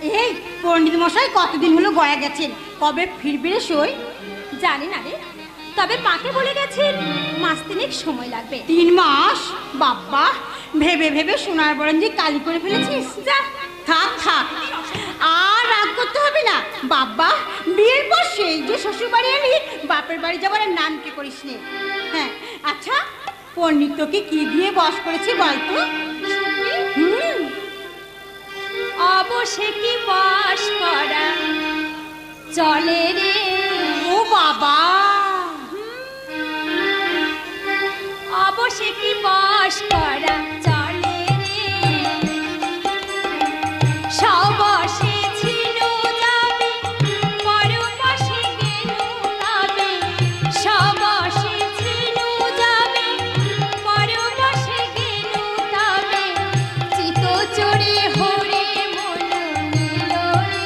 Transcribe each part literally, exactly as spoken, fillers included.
এই পণ্ডিত মশাই কতদিন হলো গয়া গেছেন, কবে ফিরবে রে সই? জানি না রে, তবে মাকে বলে গেছেন মাস তিনেক সময় লাগবে। তিন মাস? বাবা, ভেবে ভেবে সোনার বরণ যে কালি করে ফেলেছিস। যা থাক থাক, আর রাগ করতে হবে না বাবা। বিয়ের পর সেই যে শ্বশুর বাড়ি এলি, বাপের বাড়ি যাবার নামকে করিস নে। হ্যাঁ আচ্ছা, পণ্ডিত তোকে কি দিয়ে বস করেছি বলতো? হুম, অবশ্যই কি বস করা চলে রে। ও বাবা, অবশ্যই কি বস করা চলে রে। সবশে ছিল যাবে, পরবশে গেল তবে। সবশে ছিল যাবে, পরবশে গেল তবে। চিত চড়ে হরে মন নিল রে।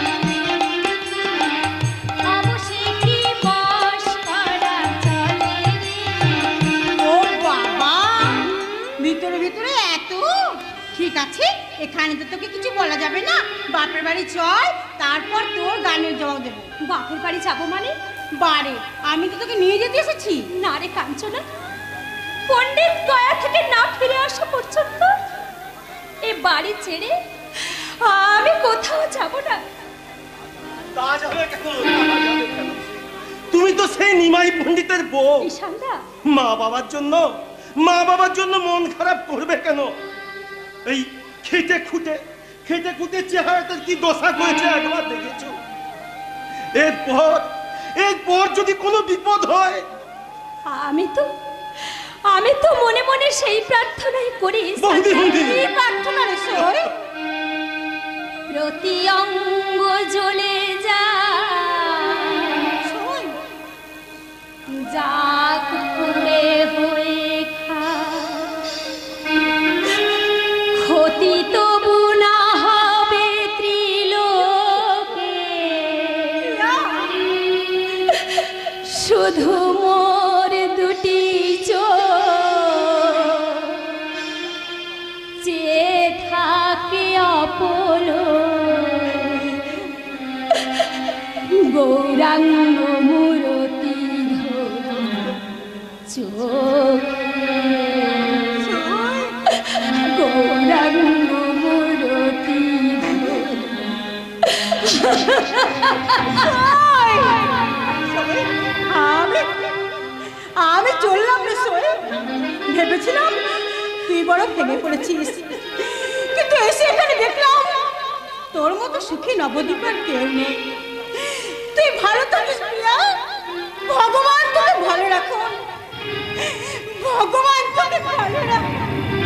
অবশ্যই কি বস করা চলে রে। ও বাবা, ভিতরে ভিতরে এত। ঠিক আছে, এখানে তো তোকে কিছু বলা যাবে না। বাপের বাড়ি চল, তারপর তোর গানের জবাব দেবো। বাপের বাড়ি যাবো মানে? বারে, আমি তো তোকে নিয়ে যেতে এসেছি। না রে কাঞ্চনা, পণ্ডিত গয়া থেকে না ফিরে আসা পর্যন্ত এ বাড়ি ছেড়ে আমি কোথাও যাব না। তা যাবে কেন? তুমি তো সেই নিমাই পণ্ডিতের বউ। ঈশানদা, মা বাবার জন্য মা বাবার জন্য মন খারাপ করবে কেন? এই খেটে খুঁটে খেটে খুঁটে চেহারাটার কি দশা করেছে একবার দেখেছো? এরপর এরপর যদি কোনো বিপদ হয়, আমি তো আমি তো মনে মনে সেই প্রার্থনাই করি। বন্দি বন্দি কি প্রার্থনা রে সই? প্রতি অঙ্গ জ্বলে যা, সই, যাক পুড়ে হয়ে খা। ক্ষতি তবু না হবে ত্রিলোকে, শুধু মোর দুটি চোখ চেয়ে থাকে অপলো। গৌরাঙ্গ মূরতি চোখ, গৌরাঙ্গ মূরতি। আমি আমি চললাম রে সই। ভেবেছিলাম তুই বড় ভেঙে পড়েছিস, কিন্তু এসে এখানে দেখলাম তোর মতো সুখী নবদ্বীপের কেউ নেই। তুই ভালো থাকিস প্রিয়া, ভগবান তোকে ভালো রাখুন, ভগবান তোকে ভালো রাখুন।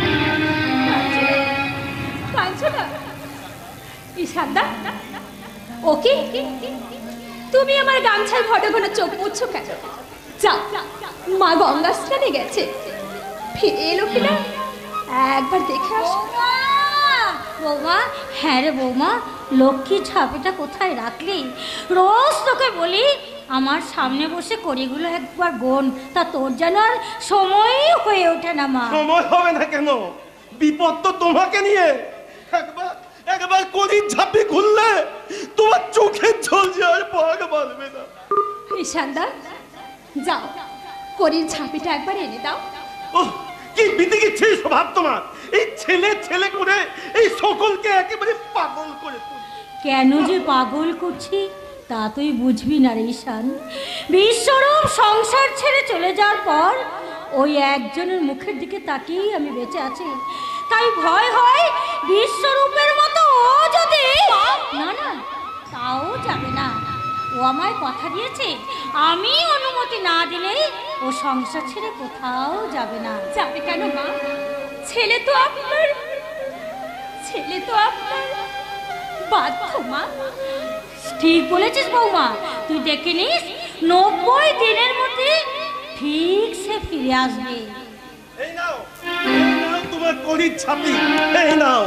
কাঞ্চনা, ঈশানদা, ওকে তুমি আমার গামছায় ঘন ঘন চোখ মুছছো কেন? যাও, মা গঙ্গা স্নানে গেছে, ফিরে এলো কিনা একবার দেখে আসো। বৌমা, হ্যাঁ রে বৌমা, লক্ষ্মী ছাপিটা কোথায় রাখলি? রোজ তোকে বলি আমার সামনে বসে কড়িগুলো একবার গোন, তা তোর যেন আর সময়ই হয়ে ওঠে না মা। সময় হবে না কেন? বিপদ তো তোমাকে নিয়ে। একবার একবার কড়ির ঝাঁপি খুললে তোমার চোখের জল যে আর ভাগ বাড়বে না। ঈশানদা, যাও করির ঝাঁপিটা একবার এনে দাও। ওহ, কি বিতিকিচ্ছি স্বভাব তোমার! এই ছেলে ছেলে করে এই সকলকে একেবারে পাগল করে তুলছে। কেন যে পাগল করছি তা তুই বুঝবি না রে ঈশান। বিশ্বরূপ সংসার ছেড়ে চলে যাওয়ার পর ওই একজনের মুখের দিকে তাকিয়েই আমি বেঁচে আছি। তাই ভয় হয় বিশ্বরূপের মতো ও যদি না না তাও যাবে না। ও আমায় কথা দিয়েছে, আমি অনুমতি না দিলেই ও সংসার ছেড়ে কোথাও যাবে না। যাবে কেন মা? ছেলে তো আপনার, ছেলে তো আপনার বাধ্য মা। ঠিক বলেছিস বৌমা, তুই দেখে নিস নব্বই দিনের মধ্যে ঠিক সে ফিরে আসবে। এই নাও, এই নাও তোমার কড়ির ঝাঁপি, এই নাও।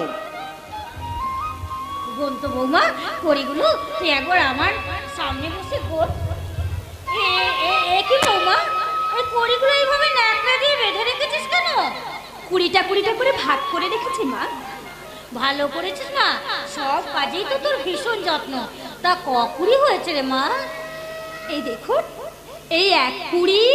গোন তো বৌমা, কড়িগুলো তুই একবার আমার সামনে বসে গোন। এ কি বৌমা, এই কড়িগুলো এইভাবে ন্যাকড়া দিয়ে বেঁধে রেখেছিস কেন? কুড়িটা কুড়িটা করে ভাগ করে রেখেছি মা। ভালো করেছিস মা, সব কাজেই তো তোর ভীষণ যত্ন। তা ক কুড়ি হয়েছে রে মা? এই দেখুন, এই এক কুড়ি,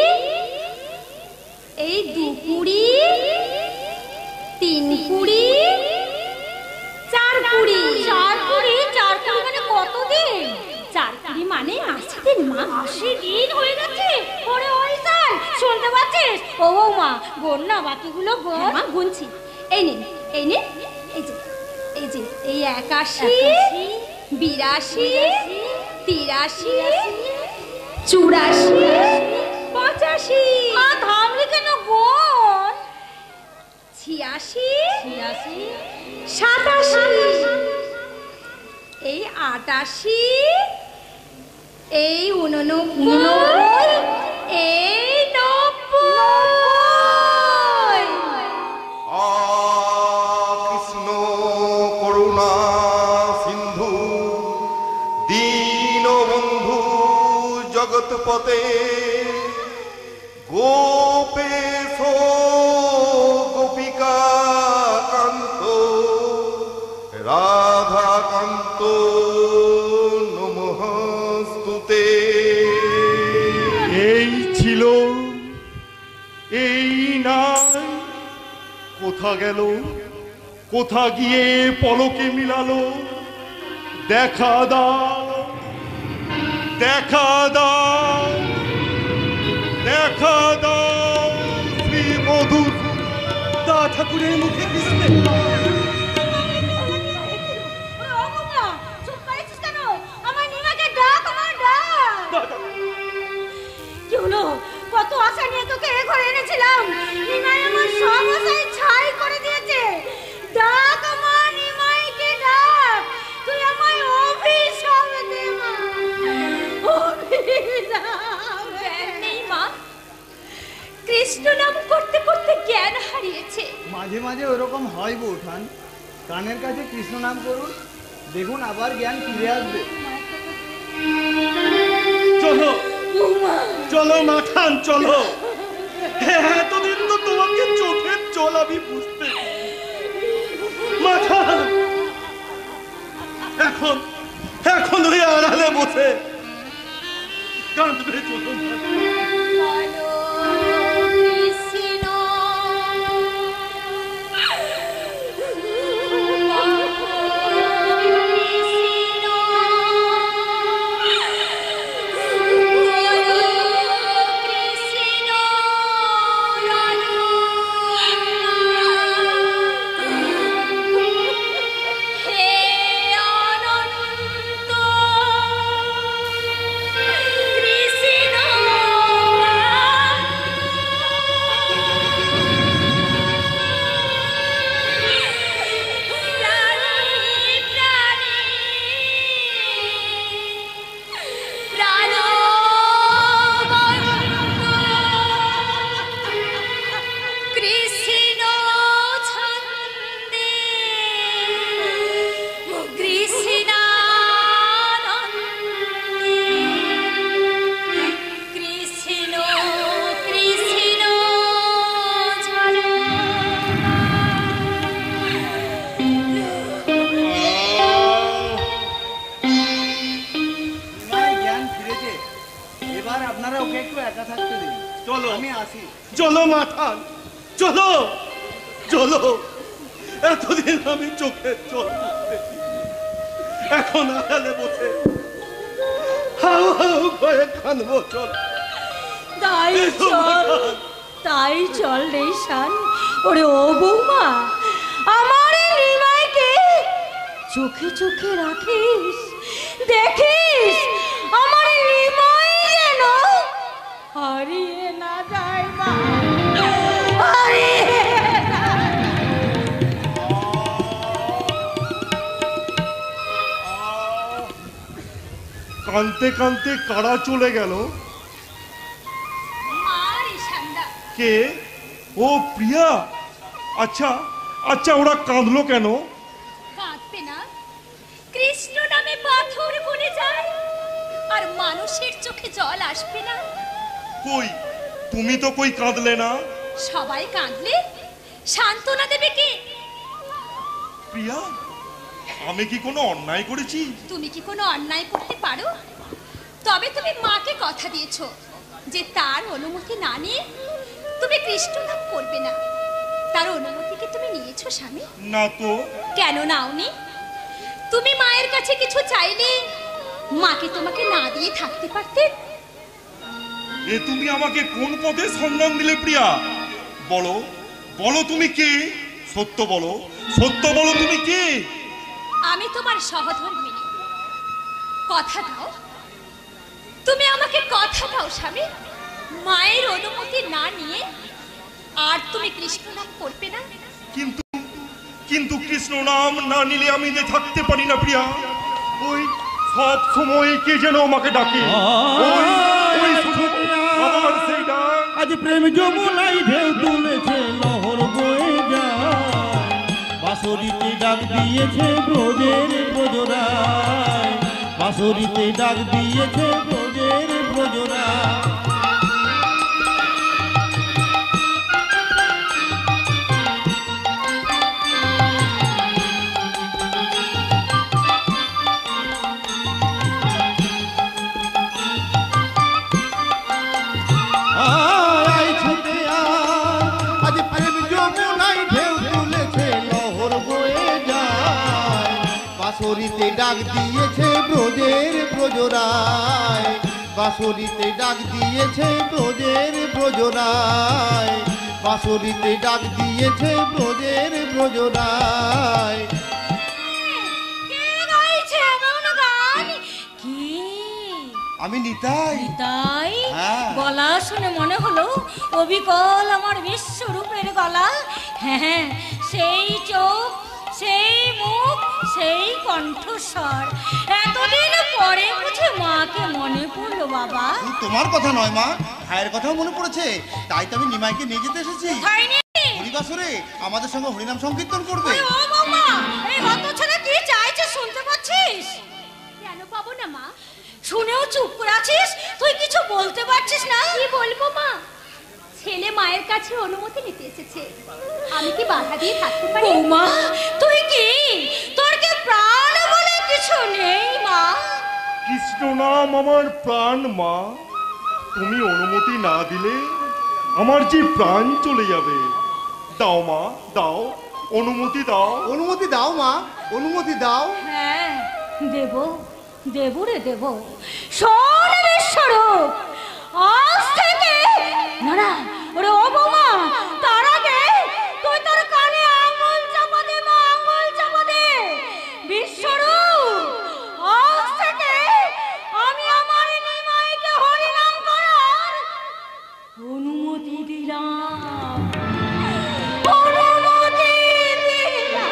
এই দু কুড়ি, তিন কুড়ি, চার কুড়ি। চার কুড়ি? চার কুড়ি মানে কতদিন? চার কুড়ি মানে আশি দিন মা। আশি দিন হয়ে গেছে? ওরে ওই সাল, শুনতে পাচ্ছিস? ও বৌমা, গোন না বাকিগুলো গোন। হ্যাঁ মা, গুনছি। এই নিন, এই নিন, এই যে, এই যে, এই একাশি, বিরাশি, তিরাশি, চুরাশি, পঁচাশি। মা থামলি কেন? গোন। ছিয়াশি, ছিয়াশি, সাতাশি, এই আটাশি, এই উননব্বই, এই নব্বই। আ কৃষ্ণ করুণা সিন্ধু দীনবন্ধু জগৎপতে গোপেশ গোপিকা কান্ত রাধাকান্ত নমস্তুতে। এই ছিল, এই নাই, কোথা গেল, কোথা গিয়ে পলকে মিলালো? দেখা দাও, দেখা দাও, দেখা দাও শ্রী মধু। দা ঠাকুরের মুখে কৃষ্ণে কি হলো? কত আশা নিয়ে তোকে এ ঘরে এনেছিলাম, নিমাই আমার সব আশাই ছাই করে দিয়েছে। ডাক আমার নিমাইকে ডাক, তুই আমায় অভিশাপ দে মা, অভিশাপ দে। নেই মা, কৃষ্ণ নাম করতে করতে জ্ঞান হারিয়েছে। মাঝে মাঝে ওরকম হয় বৌঠান, কানের কাছে কৃষ্ণ নাম করুন, দেখুন আবার জ্ঞান ফিরে আসবে। চলো চলো মাঠান, চলো। এতদিন তো তোমাকে চোখের জল আমি বুঝতে মাঠান, এখন এখন ওই আড়ালে বসে কাঁদবে। চলো চলো মাঠান, চলো চলো। এতদিন আমি চোখের জল বুঝতেছি, এখন আড়ালে বসে হাউ হাউ করে কাঁদবো। চল তাই চল, তাই চল রে শান। ওরে ও বৌমা, আমার এই নিমাইকে চোখে চোখে রাখিস, দেখিস আমার এই নিমাই যেন হারিয়ে না যায় মা, হারিয়ে না। কানতে কানতে কারা চলে গেল? কে? ও প্রিয়া। আচ্ছা আচ্ছা, ওরা কাঁদলো কেন? কাঁদবে না, কৃষ্ণ নামে পাথর বনে যায় আর মানুষের চোখে জল আসবে না। কই, তুমি তো কই কাঁদলে না? সবাই কাঁদলে সান্ত্বনা দেবে কে? প্রিয়া, আমি কি কোনো অন্যায় করেছি? তুমি কি কোনো অন্যায় করতে পারো? তবে তুমি মাকে কথা দিয়েছো যে তার অনুমতি না নিয়ে তুমি কৃষ্ণ নাম করবে না। তার অনুমতি কি তুমি নিয়েছো স্বামী? না তো। কেন নাওনি? তুমি মায়ের কাছে কিছু চাইলে মাকে তোমাকে না দিয়ে থাকতে পারতেন। এ তুমি আমাকে কোন পথে সন্ধান দিলে প্রিয়া? বলো বলো তুমি কে? সত্য বলো, সত্য বলো তুমি কে? আমি তোমার সহধর্মিনী। কথা দাও, তুমি আমাকে কথা দাও স্বামী, মায়ের অনুমতি না নিয়ে আর তুমি কৃষ্ণ নাম করবে না। কিন্তু কিন্তু কৃষ্ণ নাম না নিলে আমি যে থাকতে পারি না প্রিয়া। ওই সব সময় কে যেন আমাকে ডাকে। ওই ওই শুধু আবার সেই ডাক। আজ প্রেম যমুনাই ঢেউ তুলেছে, লহর বয়ে যায়, বাঁশরিতে ডাক দিয়েছে ব্রজের ব্রজরায়, বাঁশরিতে ডাক দিয়েছে ব্রজের ব্রজরায়। বাঁশরিতে ডাক দিয়েছে ব্রজের ব্রজরায়, বাঁশরিতে ডাক দিয়েছে ব্রজের ব্রজরায়, বাঁশরিতে ডাক দিয়েছে ব্রজের ব্রজরায়। আমি নিতাই। নিতাই? হ্যাঁ। গলা শুনে মনে হলো অবিকল আমার বিশ্বরূপের গলা। হ্যাঁ, সেই চোখ, সেই মুখ, সেই কণ্ঠস্বর। এতদিন পরে বুঝে মাকে মনে পড়লো বাবা। তোমার কথা নয় মা, ভাইয়ের কথাও মনে পড়েছে, তাই তো আমি নিমাইকে নিয়ে যেতে এসেছি। হরিবাসরে আমাদের সঙ্গে হরিনাম সংকীর্তন করবে। ও মামা, এই হত ছেলে কি চাইছে শুনতে পাচ্ছিস? কেন পাবো না মা? শুনেও চুপ করে আছিস? তুই কিছু বলতে পারছিস না? কি বলবো মা? ছেলে মায়ের কাছে অনুমতি নিতে এসেছে, আমি কি বাধা দিয়ে থাকতে পারি? ও মা, তুই কি, তোর কি প্রাণ বলে কিছু নেই মা? কৃষ্ণ নাম আমার প্রাণ মা। তুমি অনুমতি না দিলে আমার যে প্রাণ চলে যাবে। দাও মা, দাও, অনুমতি দাও। অনুমতি দাও মা, অনুমতি দাও। হ্যাঁ, দেব, দেব রে দেব। শোন বিশ্বরূপ, আজ থেকে না না, ওরে ও বৌমা, তার আগে তুই তোর কানে আঙুল চাপা দে মা, আঙুল চাপা দে। বিশ্বরূপ, আজ থেকে আমি আমার নিমাইকে হরিনাম করার অনুমতি দিলাম, অনুমতি দিলাম।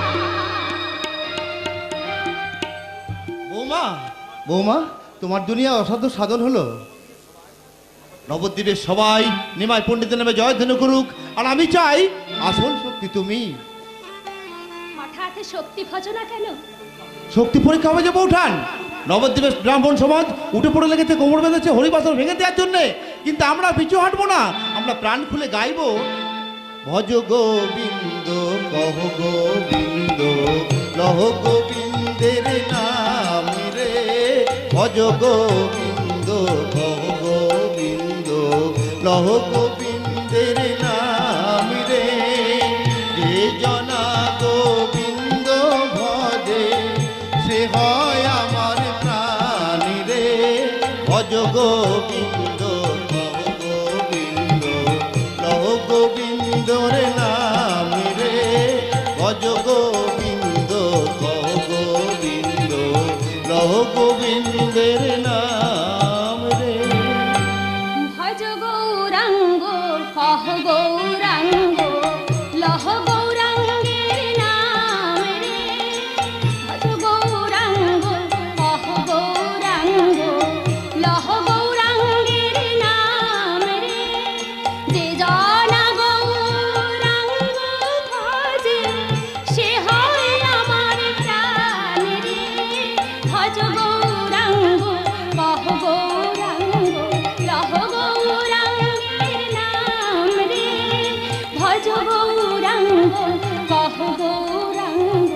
বৌমা, বৌমা, তোমার দুনিয়া অসাধ্য সাধন হলো। নবদ্বীপের সবাই নিমাই পণ্ডিতের নামে জয়ধ্বনি করুক, আর আমি চাই আসল শক্তি তুমি। হঠাৎ শক্তি ভজনা কেন? শক্তি পরীক্ষা হবে যে বৌঠান। নবদ্বীপের ব্রাহ্মণ সমাজ উঠে পড়ে লেগেছে, কোমর বেঁধেছে হরিবাসর ভেঙে দেওয়ার জন্যে, কিন্তু আমরা পিছু হাঁটবো না, আমরা প্রাণ খুলে গাইবো। ভজ গোবিন্দ কহ গোবিন্দ লহ গোবিন্দের নাম রে, ভজ গোবিন্দ কহ গোবিন্দ লহ গোবিন্দের নাম রে। যে জনা গোবিন্দ ভজে সে হয় আমার প্রাণ রে, ভজ গোবিন্দ কহ গোবিন্দ লহ গোবিন্দর নাম রে, ভজ গোবিন্দ কহ গোবিন্দ লহ গোবিন্দের নাম রে। ভজ গৌরাঙ্গ কহ গৌরাঙ্গ লহ গৌরাঙ্গের নাম রে, ভজ গৌরাঙ্গ কহ গৌরাঙ্গ লহ গৌরাঙ্গের নাম রে। যে জনা গৌরাঙ্গ ভজে সে হয় আমার প্রাণ রে, ভজ গৌরাঙ্গ কহ গৌরাঙ্গ লহ গৌরাঙ্গের নাম রে, ভজ গৌরাঙ্গ কহ গৌরাঙ্গ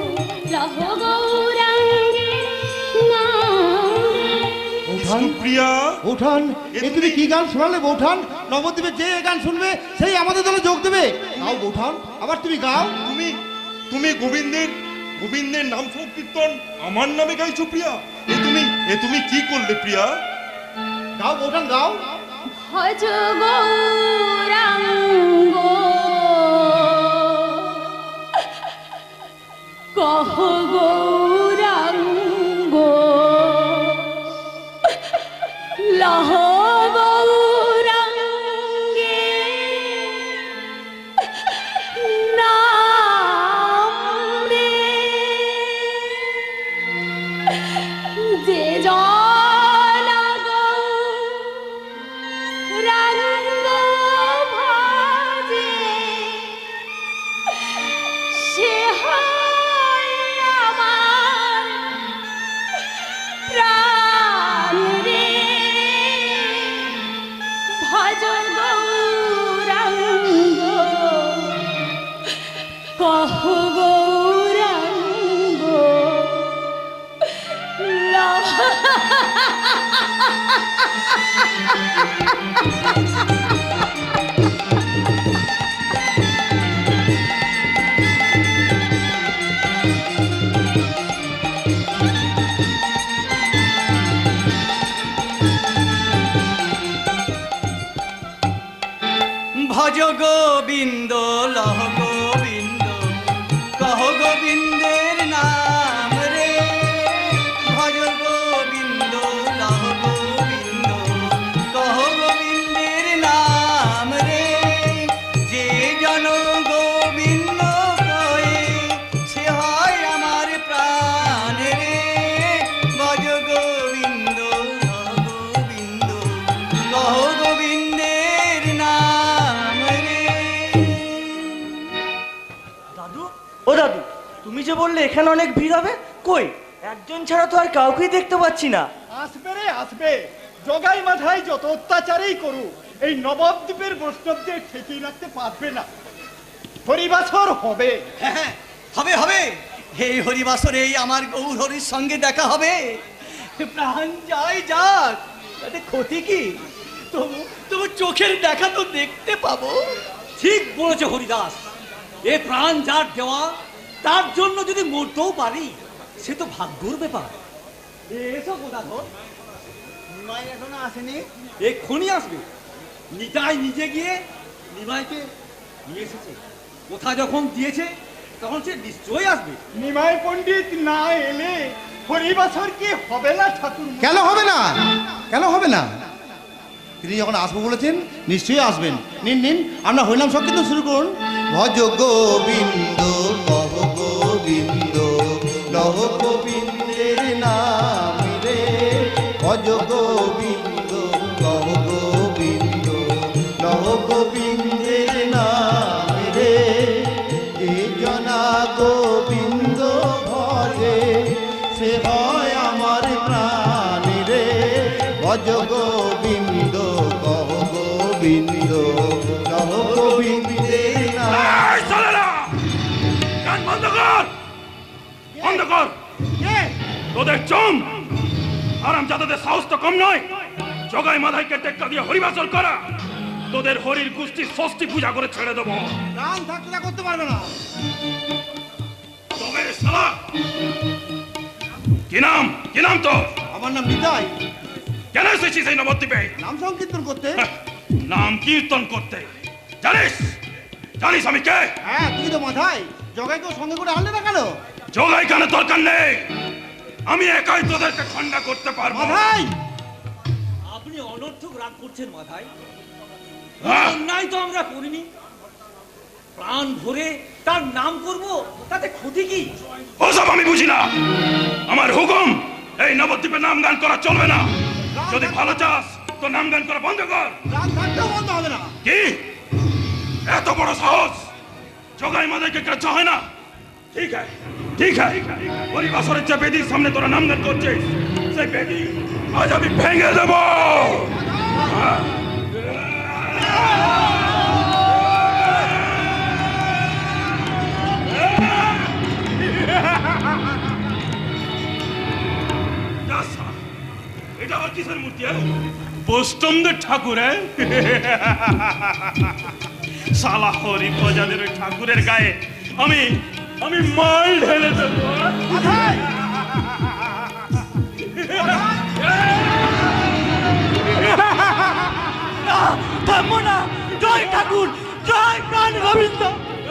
প্রিয়া। বৌঠান এ তুমি কি গান শোনালে বৌঠান? নবদ্বীপে যে গান শুনবে সেই আমাদের দলে যোগ দেবে। গাও বৌঠান, আবার তুমি গাও। তুমি তুমি গোবিন্দের গোবিন্দের নাম সংকীর্তন আমার নামে গাইছো প্রিয়া? এ তুমি এ তুমি কি করলে প্রিয়া? গাও বৌঠান গাও। ভজ গৌরাঙ্গ কহ গৌরাঙ্গ লহ গৌরাঙ্গে নাম রে যে জনা গৌরাঙ্গ ভজে সে হয় আমার প্রাণ রে। ভজ গৌরাঙ্গ কহ গৌরাঙ্গ লহ ভজ গোবিন্দ লহ গোবিন্দ কহ গোবিন্দের নাম রে। ভজ গোবিন্দ লহ গোবিন্দ কহ গোবিন্দের নাম রে। যে জন গোবিন্দ কয়ে সে হয় আমার প্রাণ রে। ভজ গোবিন্দ লহ গোবিন্দ কহ গোবিন্দের নাম রে। দাদু, ও দাদু, তুমি যে বললে এখানে অনেক ভিড় হবে, কই একজন ছাড়া তো আর কাউকেই দেখতে পাচ্ছি না। আসবে রে আসবে, জগাই মাথায় যত অত্যাচারই করুক এই নবদ্বীপের বৈষ্ণবদের ঠেকিয়ে রাখতে পারবে না। হরিবাসর হবে। হ্যাঁ হবে হবে, এই হরিবাসরেই আমার গৌর হরির সঙ্গে দেখা হবে। প্রাণ যায় যাক, তাতে ক্ষতি কি? তবু তবু চোখের দেখা তো দেখতে পাবো। ঠিক বলেছে হরিদাস, এ প্রাণ যার দেওয়া তার জন্য যদি মরতেও পারি সে তো ভাগ্যর ব্যাপার। এসো গোদাধর, নিমাই এখনো আসেনি? এক্ষুনি আসবে। নিতাই নিজে গিয়ে নিমাইকে নিয়ে এসেছে। কোথা যখন দিয়েছে তখন সে নিশ্চয়ই আসবে। নিমাই পণ্ডিত না এলে হরিবাসর কি হবে না ঠাকুর? কেন হবে না? কেন হবে না? তিনি যখন আসবো বলেছেন নিশ্চয়ই আসবেন। নিন নিন, আমরা হরিনাম সংকীর্তন শুরু করুন। ভজ গোবিন্দ কহ গোবিন্দ লহ গোবিন্দের নাম রে। ভজ গোবিন্দ কহ গোবিন্দ লহ গোবিন্দের নাম রে। যে জনা গোবিন্দ ভজে সে হয় আমার প্রাণ রে। ভজ গোবিন্দ কহ গোবিন্দ লহ গোবিন্দের নাম। বন্ধ কর, বন্ধ কর। তোদের চম আরাম যাদের সাহস তো কম নয়। জগাই মাথাইকে টেক্কা দিয়ে হরিবাসর করা। তোদের হরির গোষ্ঠী ষষ্ঠী পূজা করে ছেড়ে দেবো। প্রাণ থাকতে না করতে পারবে না। তবে শালা কি নাম? কি নাম তোর? আমার নাম নিতাই। কেন এসেছিস এই নবদ্বীপে? নাম সংকীর্তন করতে। নাম কীর্তন করতে? জানিস জানিস আমি কে? হ্যাঁ, তুই তো মাথায়। জগাইকেও সঙ্গে করে আনলে না কেন? জগাই কেন দরকার নেই, আমি একাই তোদেরকে ঠান্ডা করতে পারবো। মাথায় আপনি অনর্থক রাগ করছেন মাথায়। হ্যাঁ? অন্যায় তো আমরা করিনি। প্রাণ ভরে তার নাম করব, তাতে ক্ষতি কি? ওসব আমি বুঝি না। আমার হুকুম, এই নবদ্বীপে নাম গান করা চলবে না। যদি ভালো চাস তো নাম গান করা বন্ধ কর। প্রাণ থাকতেও বন্ধ হবে না। কি এত বড় সাহস? জগাই মাদাইকে কাছে হয় না? ঠিক আছে ঠিক আছে, হরিবাসরের যে বেদির সামনে তোরা নাম গান করছিস সেই বেদি আজ আমি ভেঙে দেব। এটা আবার কিসের মূর্তি? বৈষ্ণবদের ঠাকুর সালা হরি প্রজাদের ওই ঠাকুরের গায়ে আমি আমি মাল ঢেলে দেবো। জয় ঠাকুর, জয় প্রাণ গোবিন্দ।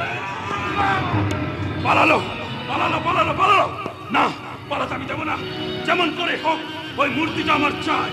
পালালো পালালো পালালো পালালো না, পালাতে আমি যাবো না। যেমন করে হোক ওই মূর্তিটা আমার চাই।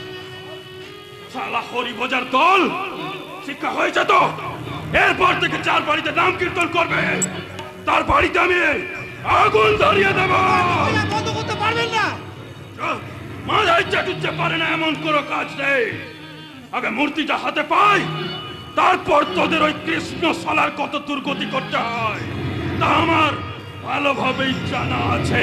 সালা হরি বোঝার দল শিক্ষা হয়েছে তো, এরপর থেকে চার বাড়িতে নাম কীর্তন করবে, তার বাড়িতে আমি আগুন ধরিয়ে দেব। বন্ধ করতে পারবেন না। মাথা ইচ্ছা টুচ্ছে পারে না এমন কোনো কাজ নেই। আগে মূর্তিটা হাতে পাই, তারপর তোদের ওই কৃষ্ণ সালার কত দুর্গতি করতে হয় তা আমার ভালোভাবেই জানা আছে।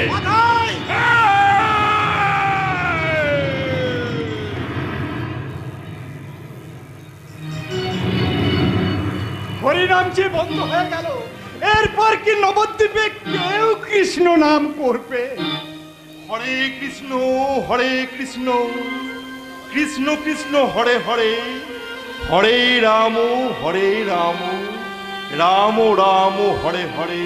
হরিনাম যে বন্ধ হয়ে গেল, এরপর কি নবদ্বীপে কেউ কৃষ্ণ নাম করবে? হরে কৃষ্ণ হরে কৃষ্ণ কৃষ্ণ কৃষ্ণ হরে হরে, হরে রাম হরে রাম রাম রাম হরে হরে।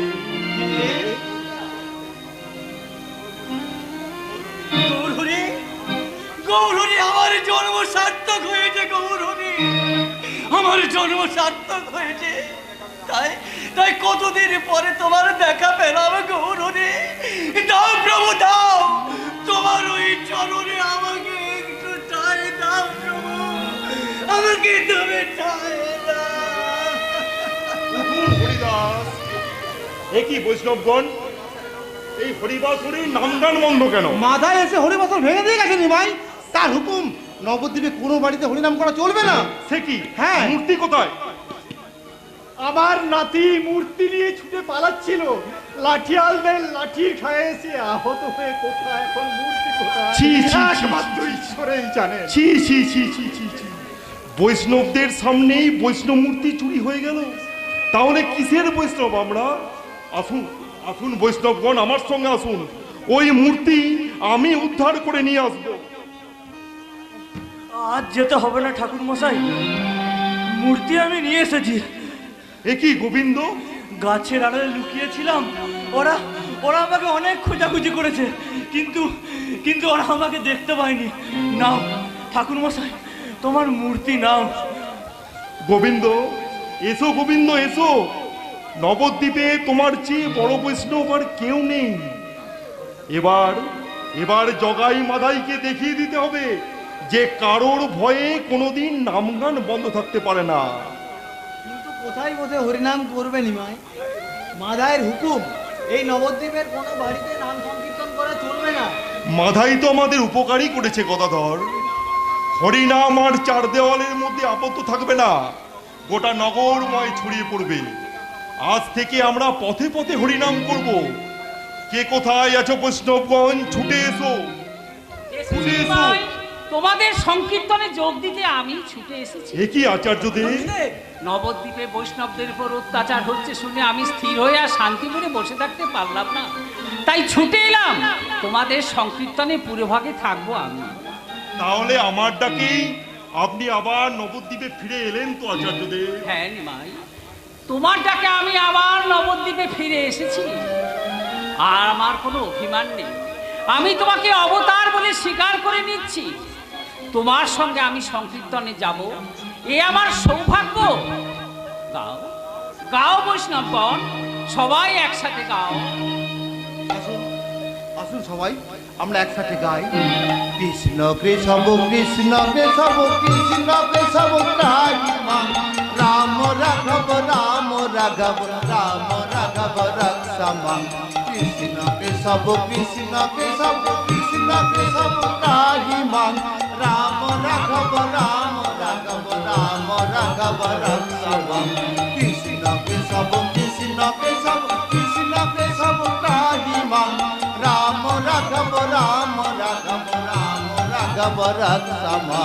গৌরহরি, গৌরহরি, আমার জন্ম সার্থক হয়েছে। গৌরহরি, আমার জন্ম সার্থক হয়েছে। তাই তাই কতদিন পরে তোমার দেখা পেলাম। গৌরহরি, দাও প্রভু দাও, তোমার ওই চরণে আমাকে একটু ঠাঁই দাও প্রভু, আমাকে তুমি ঠাঁই দাও। হরিদাস, একই বৈষ্ণবগণ, এই হরিবাসুরের নামগান বন্ধ কেন? মাথায় এসে হরিবাসর ভেঙে দিয়ে গেছে নিমাই। তার হুকুম, নবদ্বীপে কোনো বাড়িতে হরিনাম করা চলবে না। সে কি? হ্যাঁ। মূর্তি কোথায়? আমার নাতি মূর্তি নিয়ে ছুটে পালাচ্ছিল, লাঠিয়ালদের লাঠির খায়ে এসে আহত হয়ে কোথায়, এখন মূর্তি কোথায় ছি, ছি, ছি, একমাত্র ঈশ্বরেই জানেন। ছি ছি ছি ছি ছি ছি। বৈষ্ণবদের সামনেই বৈষ্ণব মূর্তি চুরি হয়ে গেল। তাহলে কিসের বৈষ্ণব আমরা? আসুন আসুন বৈষ্ণবগণ, আমার সঙ্গে আসুন, ওই মূর্তি আমি উদ্ধার করে নিয়ে আসবো। আজ যেতে হবে না ঠাকুর মশাই, মূর্তি আমি নিয়ে এসেছি। এ কি গোবিন্দ? গাছের আড়ালে লুকিয়েছিলাম, ওরা ওরা আমাকে অনেক খোঁজাখুঁজি করেছে, কিন্তু কিন্তু ওরা আমাকে দেখতে পায়নি। নাও ঠাকুর মশাই, তোমার মূর্তি নাও। গোবিন্দ, এসো গোবিন্দ এসো। নবদ্বীপে তোমার চেয়ে বড় বৈষ্ণব আর কেউ নেই। এবার এবার জগাই মাদাইকে দেখিয়ে দিতে হবে যে কারোর ভয়ে কোনোদিন নামগান বন্ধ থাকতে পারে না। কিন্তু কোথায় বসে হরিনাম করবে নিমাই? মাদায়ের হুকুম, এই নবদ্বীপের কোনো বাড়িতে নাম সংকীর্তন করা চলবে না। মাধাই তো আমাদের উপকারই করেছে গদাধর। হরিনাম আর চার দেওয়ালের মধ্যে আবদ্ধ থাকবে না, গোটা নগরময় ছড়িয়ে পড়বে। আজ থেকে আমরা পথে পথে হরিনাম করব। কে কোথায় আছো বৈষ্ণবগণ, ছুটে এসো, ছুটে এসো। তোমাদের সংকীর্তনে যোগ দিতে আমি ছুটে এসেছি। এ কি আচার্যদেব? নবদ্বীপে বৈষ্ণবদের উপর অত্যাচার হচ্ছে শুনে আমি স্থির হয়ে আর শান্তি করে বসে থাকতে পারলাম না, তাই ছুটে এলাম। তোমাদের সংকীর্তনে পুরোভাগে থাকবো আমি। তাহলে আমার ডাকেই আপনি আবার নবদ্বীপে ফিরে এলেন তো আচার্যদেব? হ্যাঁ নিমাই, তোমার ডাকে আমি আবার নবদ্বীপে ফিরে এসেছি। আর আমার কোনো অভিমান নেই, আমি তোমাকে অবতার বলে স্বীকার করে নিচ্ছি। তোমার সঙ্গে আমি সংকীর্তনে যাব, এ আমার সৌভাগ্য। গাও গাও বৈষ্ণবগণ, সবাই একসাথে গাও। আসুন আসুন সবাই আমরা একসাথে গাই। কৃষ্ণ কেশব কৃষ্ণ কেশব কৃষ্ণ কেশব রাহিমা, রাম রাঘব রাম রাঘব রাম রাঘব রক্ষমা। কৃষ্ণ কেশব কৃষ্ণ কেশব কৃষ্ণ কেশব রাহিমা, রাম রাঘব রাম রাঘব রাম রাঘব রক্ষমা। কৃষ্ণ কেশব কৃষ্ণ কেশব কৃষ্ণ কেশব রাহিমা, রাম রাঘব রাম রাঘব রাম রাঘব রক্ষমা।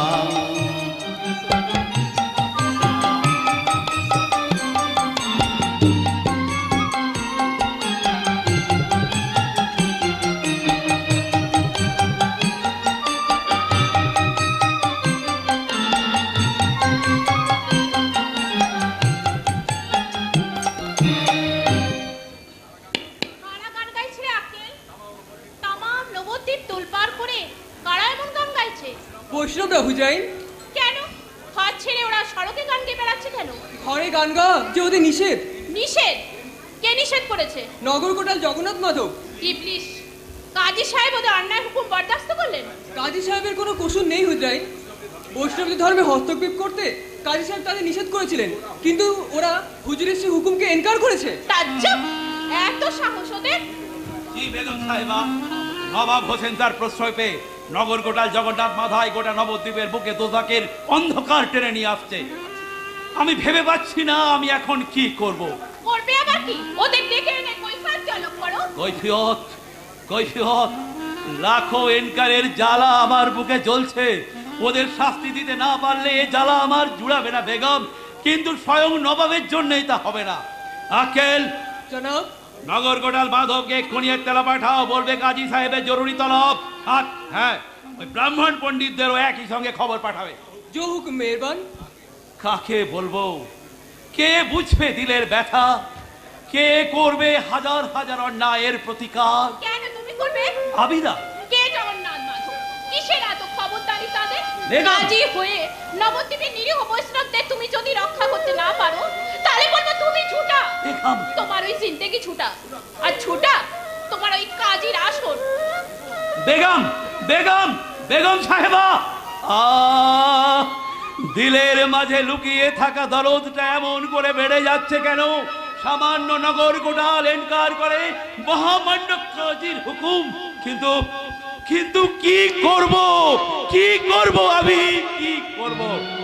তাতে নিষেধ। নিষেধ? কে নিষেধ করেছে? নগরকোটাল জগন্নাথ মাধব। ইবলিশ, কাজী সাহেব ওদের অন্যায় হুকুম বরদাস্ত করলেন? কাজী সাহেবের কোনো কসুর নেই হুজরাইন। বৈষ্ণবদের ধর্মে হস্তক্ষেপ করতে কাজী সাহেব তাদের নিষেধ করেছিলেন, কিন্তু ওরা হুজুরের সেই হুকুমকে এনকার করেছে। তাজ্জব! এত সাহস ওদের! কি বেগম সাহেবা, নবাব হোসেন তার প্রশ্রয় পেয়ে নগরকোটাল জগন্নাথ মাধায় গোটা নবদ্বীপের বুকে দোজাকের অন্ধকার টেনে নিয়ে আসছে। আমি ভেবে পাচ্ছি না আমি এখন কি করব। করবে আবার কি? ওদের ডেকে এনে কৈফিয়ত তলব করো। কৈফিয়ত? কৈফিয়ত? লাখো এনকারের জ্বালা আমার বুকে জ্বলছে। ওদের শাস্তি দিতে না পারলে এ জ্বালা আমার জুড়াবে না বেগম, কিন্তু স্বয়ং নবাবের জন্যই তা হবে না। আকেল, জনাব, নগরকোটাল মাধবকে এক্ষুনি একতলা পাঠাও, বলবে কাজী সাহেবের জরুরি তলব। আর হ্যাঁ, ওই ব্রাহ্মণ পণ্ডিতদেরও একই সঙ্গে খবর পাঠাবে। জো হুকুম মেহরবান। কাকে বলবো? কে বুঝবে দিলের ব্যথা? কে করবে হাজার হাজার অন্যায়ের প্রতিকার? কেন তুমি করবে? আমি না। কে জগন্নাথ মাধব? কিসের এত খবরদারি তাদের? বেগম! কাজী হয়ে নবদ্বীপের নিরীহ বৈষ্ণবদের তুমি যদি রক্ষা করতে না পারো, তাহলে বলবো তুমি ছুটা। বেগম! তোমার ওই জিন্দেগি ছুটা, আর ছুটা তোমার ওই কাজীর আসন। বেগম, বেগম, বেগম সাহেবা, আহ, দিলের মাঝে লুকিয়ে থাকা দরদটা এমন করে বেড়ে যাচ্ছে কেন? সামান্য নগরকোটাল এনকার করে মহামান্য কাজীর হুকুম, কিন্তু কিন্তু কি করব? কি করব আমি? কি করব?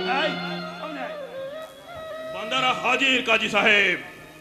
বান্দারা হাজির কাজী সাহেব।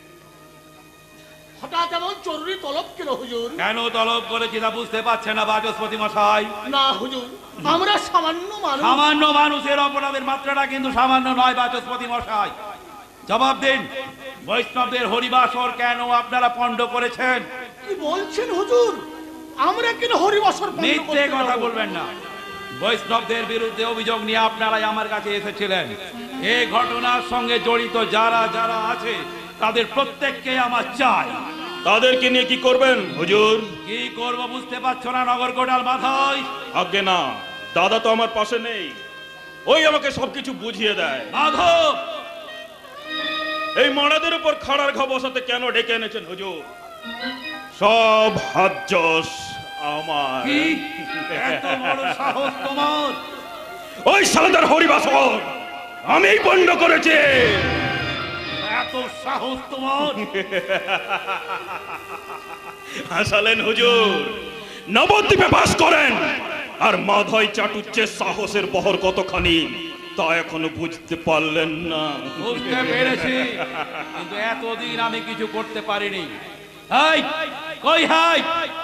হঠাৎ এমন জরুরি তলব কেন হুজুর? কেন তলব করেছি তা বুঝতে পারছে না বাচস্পতি মশাই? না হুজুর, আমরা সামান্য মানুষ। সামান্য মানুষের অপরাধের মাত্রাটা কিন্তু সামান্য নয় বাচস্পতি মশাই। জবাব দিন, বৈষ্ণবদের হরিবাসর কেন আপনারা পণ্ড করেছেন? কি বলছেন হুজুর? আমরা কেন হরিবাসর পণ্ড করতে মিথ্যে যাব? কথা বলবেন না। বৈষ্ণবদের বিরুদ্ধে অভিযোগ নিয়ে আপনারাই আমার কাছে এসেছিলেন। এই ঘটনার সঙ্গে জড়িত যারা যারা আছে তাদের প্রত্যেককে আমার চাই। তাদেরকে নিয়ে কি করবেন হুজুর? কি করব বুঝতে পারছো না নগরকোটাল মাথায়? আজ্ঞে না, দাদা তো আমার পাশে নেই, ওই আমাকে সবকিছু বুঝিয়ে দেয়। মাধব, এই মরাদের উপর খাড়ার ঘা বসাতে কেন ডেকে এনেছেন হুজুর? সব হাত যশ আমার। কি এত বড় সাহস তোমার? ওই সালাদার হরিবাসর আমিই পণ্ড করেছি। এত সাহস তোমার? হাসালেন হুজুর, নবদ্বীপে বাস করেন আর মাধায় চাটুচ্ছে সাহসের বহর কতখানি তা এখনো বুঝতে পারলেন না। বুঝতে পেরেছি, কিন্তু এতদিন আমি কিছু করতে পারিনি। হাই কই হাই,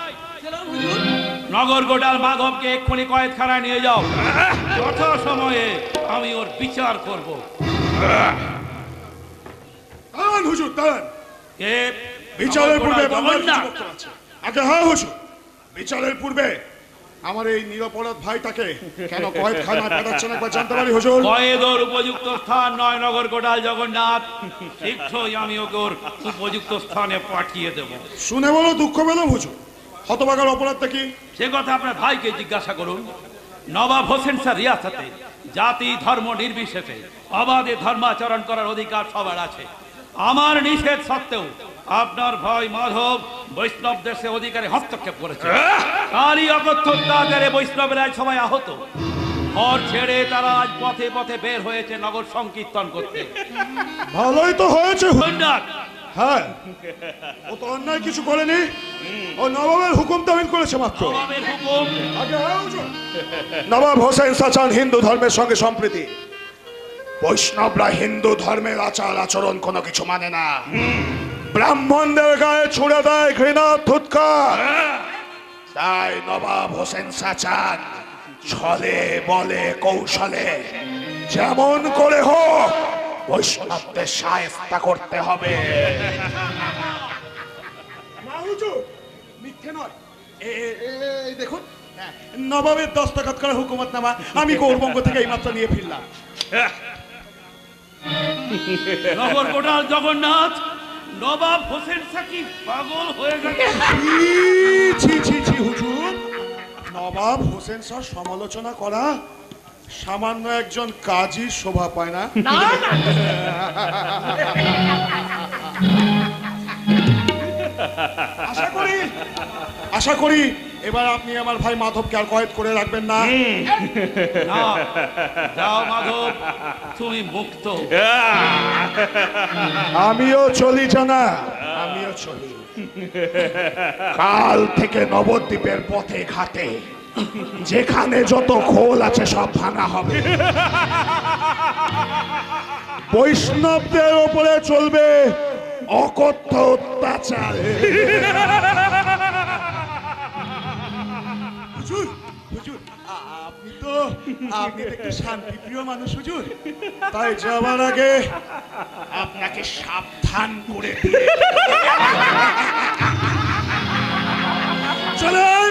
নগরকোটাল মাধবকে এক্ষুনি কয়েদখানায় নিয়ে যাও। যথা সময়ে আমি ওর বিচার করব। দাঁড়ান হুজুর, দাঁড়ান। কে? বিচারের পূর্বে নগরকোটাল আমার কিছু জগন্নাথ। বক্তব্য আছে। আগে হ্যাঁ হুজুর, বিচারের পূর্বে আমার এই নিরপরাধ ভাইটাকে কেন কয়েদখানায় পাঠাচ্ছেন একবার জানতে পারি হুজুর? কয়েদর উপযুক্ত স্থান নয় নগরকোটাল জগন্নাথ। শীঘ্রই আমি ওকে ওর উপযুক্ত স্থানে পাঠিয়ে দেব। শুনে বলো দুঃখ পেলাম হুজুর, হতভাগার অপরাধটা কি? সে কথা আপনার ভাইকে জিজ্ঞাসা করুন। নবাব হোসেন স্যার রিয়াসতে জাতি ধর্ম নির্বিশেষে অবাধে ধর্মাচরণ করার অধিকার সবার আছে। আমার নিষেধ সত্ত্বেও আপনার ভাই মাধব বৈষ্ণব দেশে অধিকারে হস্তক্ষেপ করেছে। তারই অকথ্যতাচারে বৈষ্ণবেরা সবাই আহত। ঘর ছেড়ে তারা আজ পথে পথে বের হয়েছে নগর সংকীর্তন করতে। ভালোই তো হয়েছে। জগন্নাথ, হ্যাঁ, ও তো অন্যায় কিছু করেনি, ও নবাবের হুকুম তামিল করেছে মাত্র। নবাবের হুকুম? আগে হ্যাঁ হুজুর। নবাব হোসেন চাচান হিন্দু ধর্মের সঙ্গে সম্প্রীতি। বৈষ্ণবরা হিন্দু ধর্মের আচার আচরণ কোনো কিছু মানে না। ব্রাহ্মণদের গায়ে ছুড়ে দেয় ঘৃণা ধুৎকার। তাই নবাব হোসেন চাচান ছলে বলে কৌশলে যেমন করে হোক বৈষ্ণবদের শায়েস্তা করতে হবে। মিথ্যে নয়, এই দেখুন নবাবের দস্তখত করা হুকুমতনামা আমি গৌরবঙ্গ থেকে এইমাত্র নিয়ে ফিরলাম। নগরকোটাল জগন্নাথ, নবাব হোসেন সাকি পাগল হয়ে গেছে। ছি ছি ছি হুজুর, নবাব হোসেন স্যার সমালোচনা করা সামান্য একজন কাজী শোভা পায় না। আশা করি আশা করি এবার আপনি আমার ভাই মাধবকে আর কয়েদ করে রাখবেন না। না, যাও মাধব, তুমি মুক্ত। আমিও চলি জানা, আমিও চলি। কাল থেকে নবদ্বীপের পথে ঘাটে যেখানে যত খোল আছে সব ভাঙা হবে। বৈষ্ণবদের উপরে চলবে অকথ্য অত্যাচার। হুজুর, হুজুর, আপনি তো আপনি তো একটু শান্তিপ্রিয় মানুষ হুজুর, তাই যাওয়ার আগে আপনাকে সাবধান করে দিয়ে চলেন।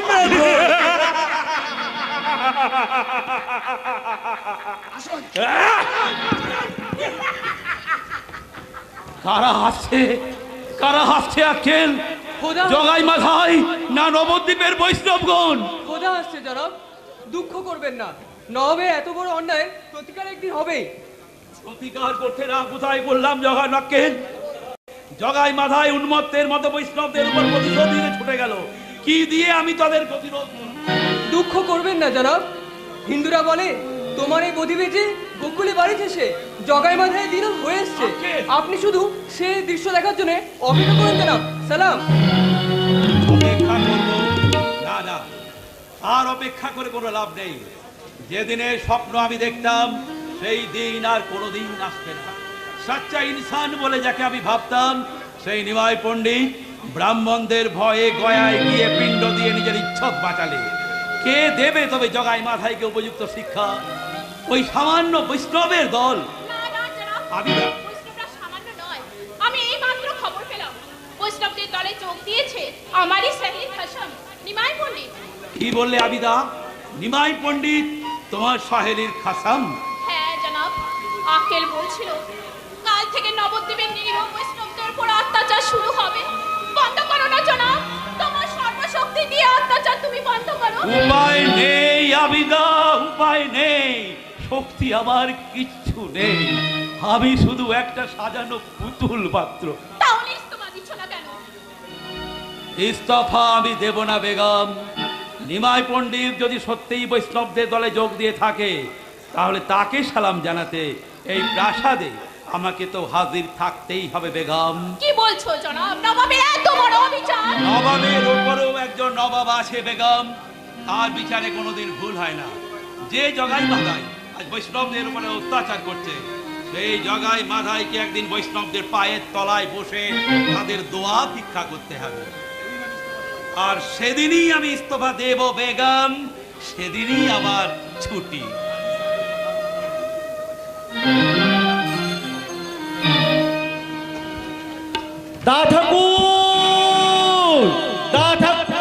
কারা হাসছে, কারা হাসছে আকেল? জগাই মাথায় না নবদ্বীপের বৈষ্ণবগণ? খোদা আসছে জনাব, দুঃখ করবেন না, নবে এত বড় অন্যায় প্রতিকার একদিন হবে। প্রতিকার করতে না কোথায় বললাম জগাই আকেল? জগাই মাথায় উন্মত্তের মতো বৈষ্ণবদের উপর প্রতিশোধ দিয়ে ছুটে গেল। কি দিয়ে আমি তাদের প্রতিরোধ? দুঃখ করবেন না জনাব, হিন্দুরা বলে তোমার এই বধি বেজে গোকুলে বাড়িতে সে জগাই মাথায় দিন হয়ে এসছে। আপনি শুধু সে দৃশ্য দেখার জন্য অপেক্ষা করেন জনাব। সালাম। অপেক্ষা করব না, না, আর অপেক্ষা করে কোনো লাভ নেই। যেদিনের স্বপ্ন আমি দেখতাম সেই দিন আর কোনোদিন আসবে না। সাচ্চা ইনসান বলে যাকে আমি ভাবতাম, সেই নিমাই পণ্ডিত ব্রাহ্মণদের ভয়ে গয়ায় গিয়ে পিণ্ড দিয়ে নিজের ইচ্ছত বাঁচালে। কে দেবে তবে জগাই মাথায়কে উপযুক্ত শিক্ষা? ওই সামান্য বৈষ্ণবের দল। আমি সামান্য নয়, আমি এই মাত্র খবর পেলাম বৈষ্ণবদের দলে যোগ দিয়েছে আমারই সহিত হাসান নিমাই পণ্ডিত। কি বললে আবিদা? নিমাই পণ্ডিত তোমার সহেলির খাসাম? হ্যাঁ জনাব, আকেল বলছিল কাল থেকে নবদ্বীপের নিরীহ বৈষ্ণবদের উপর অত্যাচার শুরু হবে। বন্ধ করো না জনাব, তোমার সর্বশক্তি দিয়ে অত্যাচার তুমি বন্ধ করো। উপায় নেই আবিদা, উপায় নেই। শক্তি আমার কিচ্ছু নেই, আমি শুধু একটা সাজানো পুতুল মাত্র। তাহলে ইস্তফা দিচ্ছ না কেন? ইস্তফা আমি দেব না বেগম। নিমাই পণ্ডিত যদি সত্যিই বৈষ্ণবদের দলে যোগ দিয়ে থাকে তাহলে তাকে সালাম জানাতে এই প্রাসাদে আমাকে তো হাজির থাকতেই হবে বেগম। কি বলছো জনাব? নবাবের এত বড় অবিচার? নবাবের উপরেও একজন নবাব আছে বেগম, তার বিচারে কোনোদিন ভুল হয় না। যে জগাই মাথায় আজ বৈষ্ণবদের উপরে অত্যাচার করছে, সেই জগাই মাথায়কে একদিন বৈষ্ণবদের পায়ের তলায় বসে তাদের দোয়া ভিক্ষা করতে হবে। আর সেদিনই আমি ইস্তফা দেব বেগম, সেদিনই আমার ছুটি। দা ঠাকুর, দা ঠাকুর,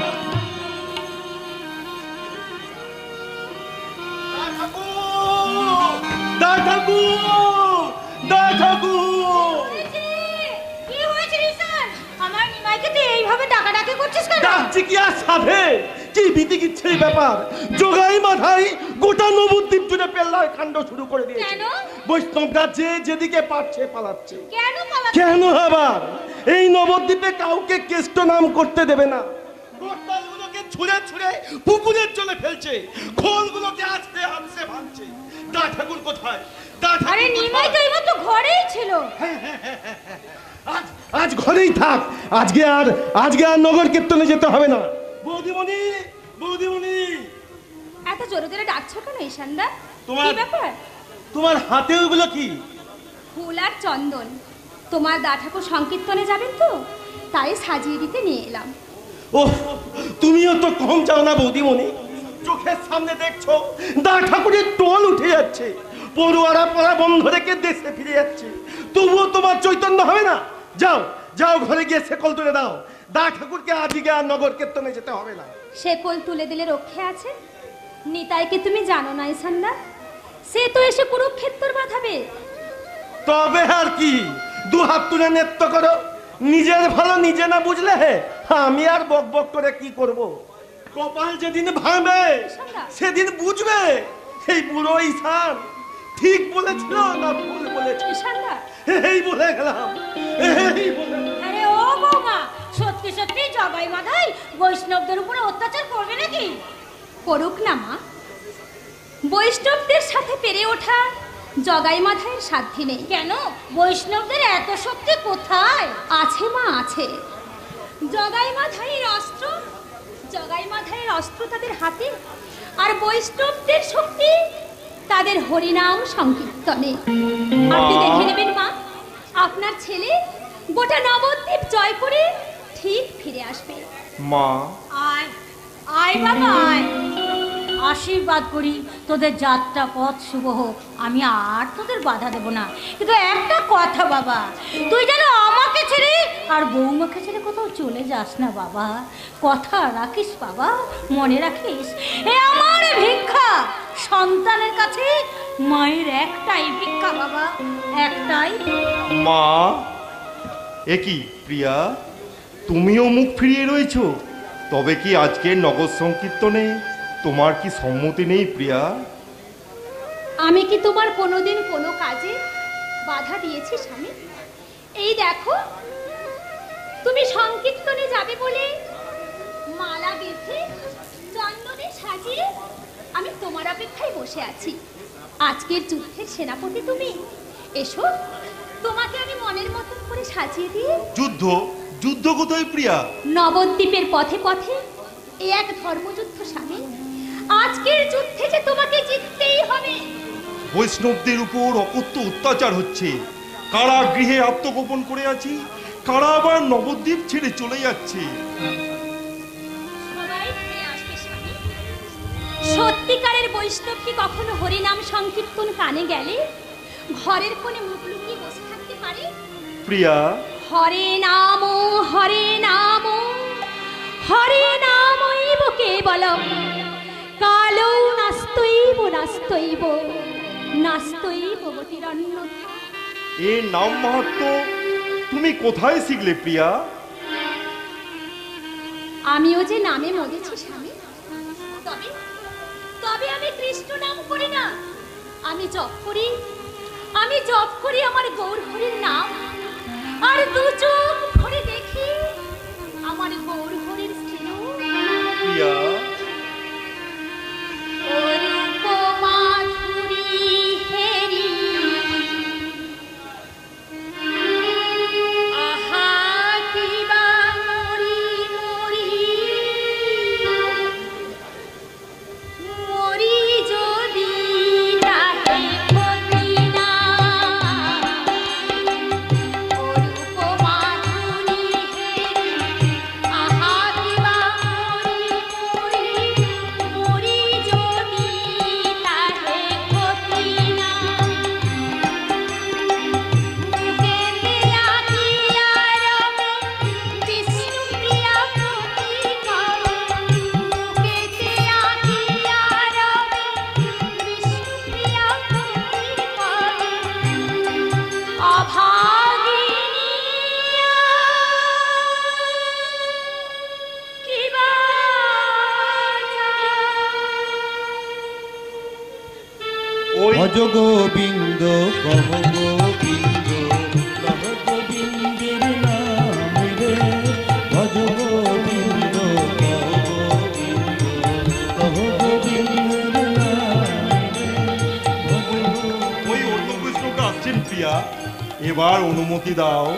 দা ঠাকুর, দা ঠাকুর। কি হয়েছে রিসান? আমার নিমাইকে তুই এইভাবে ডাকাডাকি করছিস কেন? ডাকছি কি আর সাধে? কি বিতিকিচ্ছির ব্যাপার! জগাই মাথায় গোটা নবদ্বীপ জুড়ে পেল্লার কাণ্ড শুরু করে দিয়েছে। কেন? বৈষ্ণবরা যে যেদিকে পাচ্ছে পালাচ্ছে। কেন পালাচ্ছিস? কেন আবার? এই নবদ্বীপে কাউকে কেষ্ট নাম করতে দেবে না। গোটালগুলোকে ছুঁড়ে ছুঁড়ে পুকুরের জলে ফেলছে, খোলগুলোকে আছড়ে আছড়ে ভাঙছে। দা ঠাকুর কোথায়? দা ঠাকুর আরে নিমাই তো এইমাত্র ঘরেই ছিল। আজ আজ ঘরেই থাক। আজকে আর আজকে আর নগর কীর্তনে যেতে হবে না। বৌদিমণি, বৌদিমণি, এত জোরে জোরে ডাকছো কেন ঈশানদা? তোমার কি ব্যাপার? তোমার হাতে ওগুলো কি? ফুল আর চন্দন। তোমার দা ঠাকুর সংকীর্তনে যাবেন তো, তাই সাজিয়ে দিতে নিয়ে এলাম। ওহ, তুমিও তো কম যাও না বৌদিমণি। চোখের সামনে দেখছো দা ঠাকুরের টোল উঠে যাচ্ছে, পড়ুয়ারা পড়া বন্ধ রেখে দেশে ফিরে যাচ্ছে, তবুও তোমার চৈতন্য হবে না? যাও যাও, ঘরে গিয়ে শেকল তুলে দাও। দা ঠাকুরকে আজকে আর নগর কীর্তনে যেতে হবে না। শেকল তুলে দিলে রক্ষে আছে? নিতাইকে তুমি জানো না ঈশানদা? সে তো এসে কুরুক্ষেত্র বাঁধাবে। তবে আর কি, দু হাত তুলে নৃত্য করো। নিজের ভালো নিজে না বুঝলে আমি আর বক বক করে কি করব? কপাল যেদিন ভাঙবে সেদিন বুঝবে। এই বুড়ো ঈশান ঠিক বলেছিল না ভুল বলেছিল? ঈশানদা, এই বলে গেলাম, এই জগাই মাথায় বৈষ্ণবদের উপরে অত্যাচার করবে নাকি? করুক না মা, বৈষ্ণবদের সাথে পেরে ওঠা জগাই মাথায়ের সাধ্যি নেই। কেন? বৈষ্ণবদের এত শক্তি কোথায়? আছে মা, আছে। জগাই মাথায়ের অস্ত্র জগাই মাথায়ের অস্ত্র তাদের হাতে, আর বৈষ্ণবদের শক্তি তাদের হরিনাম সংকীর্তনে। আপনি দেখে নেবেন মা, আপনার ছেলে গোটা নবদ্বীপ জয় করে ঠিক ফিরে আসবে। মা, আয় আয় বাবা আয়, আশীর্বাদ করি তোদের যাত্রা পথ শুভ হোক। আমি আর তোদের বাধা দেব না, কিন্তু একটা কথা বাবা, তুই যেন আমাকে ছেড়ে আর বৌমাকে ছেড়ে কোথাও চলে যাস না বাবা। কথা রাখিস বাবা, মনে রাখিস। এ আমার ভিক্ষা, সন্তানের কাছে মায়ের একটাই ভিক্ষা বাবা, একটাই। মা, এ কি প্রিয়া, তুমিও মুখ ফিরিয়ে রয়েছো? তবে কি আজকের নগর সংকীর্তনে তোমার কি সম্মতি নেই প্রিয়া? আমি কি তোমার কোনোদিন কোনো কাজে বাধা দিয়েছি স্বামী? এই দেখো, তুমি সংকীর্তনে যাবে বলে মালা গেঁথে চন্দনে সাজিয়ে আমি তোমার অপেক্ষায় বসে আছি। আজকের যুদ্ধের সেনাপতি তুমি, এসো তোমাকে আমি মনের মতন করে সাজিয়ে দিয়ে। যুদ্ধ? যুদ্ধ কোথায় প্রিয়া? নবদ্বীপের পথে পথে এ এক ধর্মযুদ্ধ স্বামী, আজকের যুদ্ধে যে তোমাকে জিততেই হবে। বৈষ্ণবদের উপর অকথ্য অত্যাচার হচ্ছে, কারাগৃহে আত্মগোপন করে আছি, কারা আবার নবদ্বীপ ছেড়ে চলে যাচ্ছে। সত্যিকারের বৈষ্ণব কি কখনো হরিনাম সংকীর্তন কানে গেলে ঘরের কোণে মুখ লুকিয়ে বসে থাকতে পারে? প্রিয়া, হরে নাম হরে নাম হরে নামৈব কেবলম কালো নাস্তৈব নাস্তৈব নাস্তৈব গতিরন্যথা। এর নাম মাহাত্ম্য তুমি কোথায় শিখলে প্রিয়া? আমিও যে নামে মরেছি স্বামী, তবে তবে আমি কৃষ্ণ নাম করি না, আমি জপ করি, আমি জপ করি আমার গৌর হরির নাম, আর দু চোখ ভরে দেখি আমার গৌর হরির স্ত্রী প্রিয়া। অরূপ মাধুরী হেরি আহা কিবা মরি মরি মরি যদি তাহে ক্ষতি না। অরূপ মাধুরী হেরি আহা কিবা মরি মরি মরি যদি তাহে ক্ষতি না। বুকেতে আঁকিয়া রবে বিষ্ণুপ্রিয়া প্রতীকা, বুকেতে আঁকিয়া রবে বিষ্ণুপ্রিয়া প্রতীকা। অভাগিনী কিবা ভজ গোবিন্দ কহ গোবিন্দ কহ গোবিন্দের নাম রে, ভজ গোবিন্দ কহ গোবিন্দ কহ গোবিন্দের নাম রে, ভজ গোবিন্দ। ওই অন্য কৃষ্ণকে আসছেন প্রিয়া, এবার অনুমতি দাও।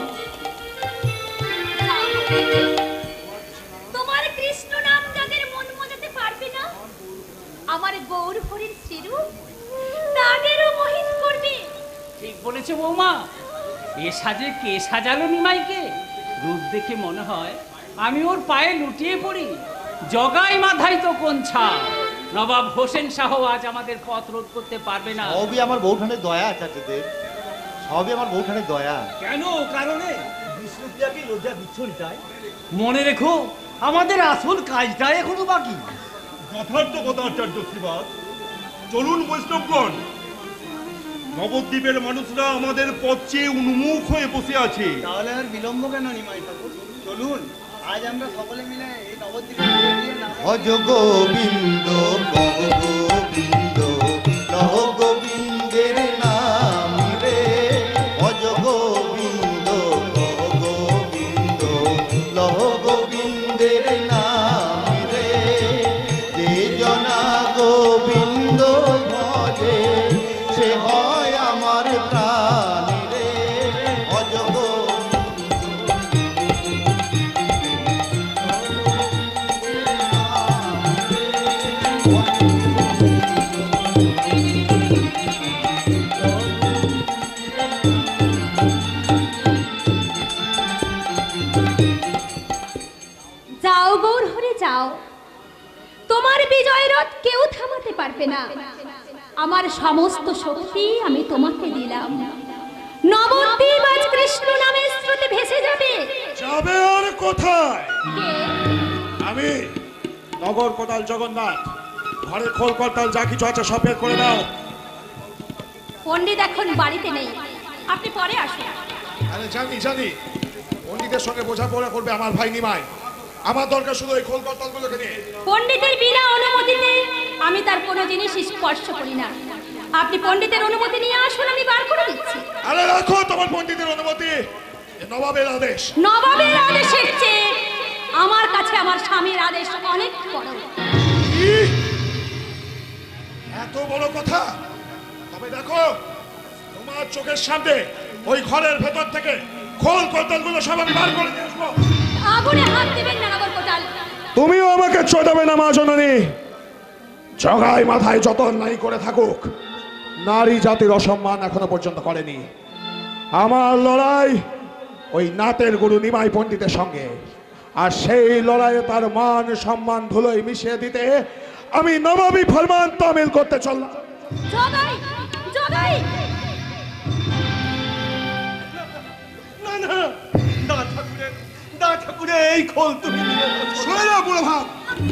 তোমার কৃষ্ণ নাম যাদের মন মজাতে পারবে না, আমার গৌর হরির শ্রীরূপ তাদেরও মোহিত করবে। ঠিক বলেছে বৌমা, এ সাজে কে সাজালো নিমাইকে? রূপ দেখে মনে হয় আমি ওর পায়ে লুটিয়ে পড়ি। জগাই মাথায় তো কোন ছাপ, নবাব হোসেন শাহ আজ আমাদের পথ রোধ করতে পারবে না। সবই আমার বউঠানের দয়া চাচাদের, সবই আমার বউঠানের দয়া। কেন কারণে বিষ্ণুপ্রিয়াকে লজ্জা দিচ্ছ তাই? মনে রেখো আমাদের আসল কাজটা এখনো বাকি। যথার্থ কথা আচার্য শ্রীবাস। চলুন বৈষ্ণবগণ, নবদ্বীপের মানুষরা আমাদের পথ চেয়ে উন্মুখ হয়ে বসে আছে। তাহলে আর বিলম্ব কেন নিমাই ঠাকুর, চলুন আজ আমরা সকলে মিলে এই নবদ্বীপে ভজ গোবিন্দ কহ গোবিন্দ কহ গোবিন্দের নাম রে, ভজ গোবিন্দ কহ গোবিন্দ লহ গোবিন্দের যাও গৌর হরে যাও, তোমার বিজয় রথ কেউ থামাতে পারবে না। আমার সমস্ত শক্তি আমি তোমাকে দিলাম। নবদ্বীপ আজ কৃষ্ণ নামে স্রোতে ভেসে যাবে। যাবে আর কোথায়? আমি নগর কোটাল জগন্নাথ, ঘরে খোল করতাল যা কিছু আছে সব বের করে দাও। পণ্ডিত এখন বাড়িতে নেই, আপনি পরে আসুন। আরে জানি জানি, পণ্ডিতের সঙ্গে বোঝাপড়া করবে আমার ভাই নিমাই। আমার দরকার শুধু এই খোল করতালগুলোকে নিয়ে। পণ্ডিতের বিনা অনুমতিতে আমি তার কোনো জিনিস স্পর্শ করি না। আপনি পণ্ডিতের অনুমতি নিয়ে আসুন, আমি বার করে দিচ্ছি। আরে রাখো তোমার পণ্ডিতের অনুমতি, নবাবের আদেশ। নবাবের আদেশের চেয়ে আমার কাছে আমার স্বামীর আদেশ অনেক বড়। এত বড় কথা? তবে দেখো, তোমার চোখের সামনে ওই ঘরের ভেতর থেকে খোল করতালগুলো সব আমি বার করে নিয়ে আসবো। আগুনে হাত দেবেন না নগর কোটাল। তুমিও আমাকে চোদাবে না মা জননী। জগাই মাথায় যত অন্যায় করে থাকুক, নারী জাতির অসম্মান এখনো পর্যন্ত করেনি। আমার লড়াই ওই নাতের গুরু নিমাই পণ্ডিতের সঙ্গে, আর সেই লড়াইয়ে তার মান সম্মান ধুলোয় মিশিয়ে দিতে আমি নবাবী ফরমান তামিল করতে চললাম। জগাই জগাই না না, দা ঠাকুরের দা ঠাকুরে এই খোল তুমি শুনে যাও বুড়ো ভাব।